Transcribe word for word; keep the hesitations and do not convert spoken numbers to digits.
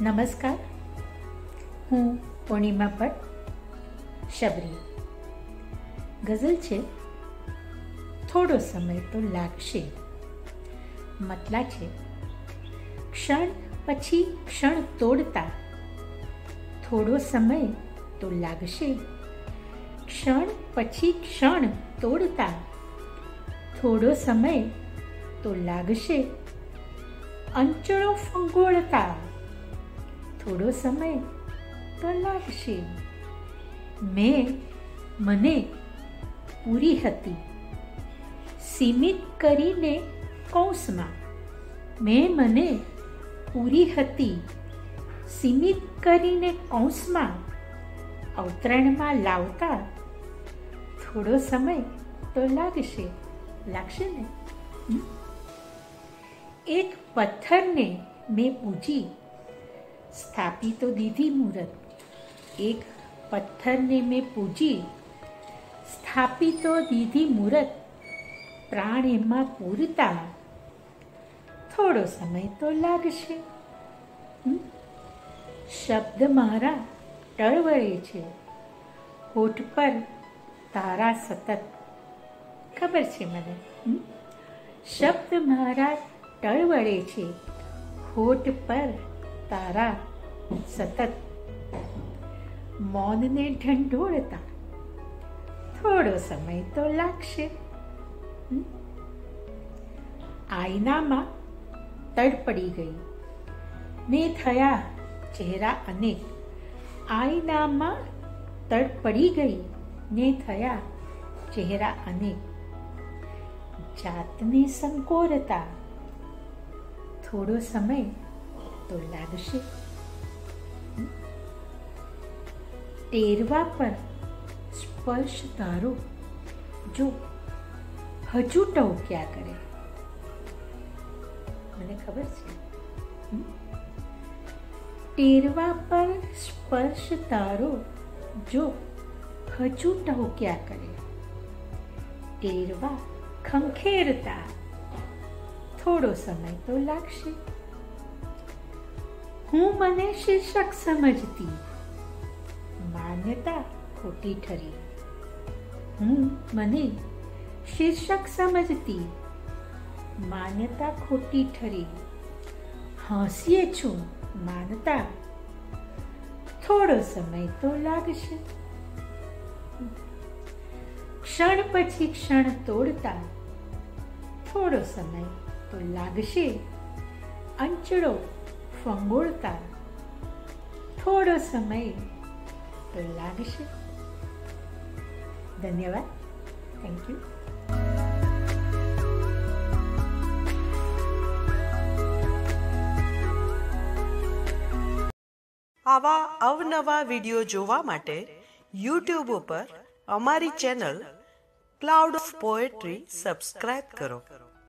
નમસ્કાર, હું પૂર્ણિમા ભટ્ટ, શબરી. ગઝલ છે થોડો સમય તો લાગશે. મતલા છે ક્ષણ પછી ક્ષણ તોડતા, થોડો સમય તો લાગશે. ક્ષણ પછી ક્ષણ તોડતા, થોડો સમય તો લાગશે. અંચળો ફંગોળતા, થોડો સમય તો લાગશે. મેં મને પૂરી હતી સીમિત કરીને કૌંસમાં. મેં મને પૂરી હતી સીમિત કરીને કૌંસમાં. અવતરણમાં લાવતા, થોડો સમય તો લાગશે. લાગશે ને? એક પથ્થરને મેં પૂજી સ્થાપી તો દીધી મૂરત. એક પથ્થરને મેં પૂજી સ્થાપી તો દીધી મૂરત. પ્રાણ એમાં પૂરતા, થોડો સમય તો લાગશે. શબ્દ મારા ટળવળે છે હોઠ પર તારા સતત. ખબર છે મને. શબ્દ મારા ટળવળે છે હોઠ પર તારા સતત. મૌનને ઢંઢોળતા, થોડો સમય તો લાગશે. આઈનામાં તડપડી ગઈ ને થયા ચહેરા અનેક. આઈનામાં તડપડી ગઈ ને થયા ચહેરા અનેક. જાતને સંકોરતા, થોડો સમય તો લાગશે. ટેરવા પર સ્પર્શ તારો જો હજુ ટવક્યા કરે. મને ખબર છે. ટેરવા પર સ્પર્શ તારો જો હજુ ટવક્યા કરે. ટેરવા ખંખેરતા, થોડો સમય તો લાગશે. હું મને શીર્ષક સમજતી, માન્યતા ખોટી ઠરી. હું મને શીર્ષક સમજતી, માન્યતા ખોટી ઠરી. હાંસીએ છું માનતા, થોડો સમય તો લાગશે. ક્ષણ પછી ક્ષણ તોડતા, થોડો સમય તો લાગશે. અંચળો ફંગોળતા, થોડો સમય તો લાગશે. ધન્યવાદ. Thank you. આવા અવનવા વિડીયો જોવા માટે યુટ્યુબ ઉપર અમારી channel cloud of poetry subscribe કરો.